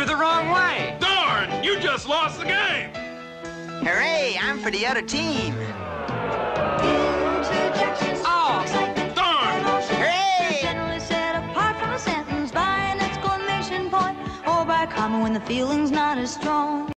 the wrong way. Darn! You just lost the game! Hooray! I'm for the other team. Oh! Darn! Hooray! Generally set apart from a sentence by an exclamation point or by a comma when the feeling's not as strong.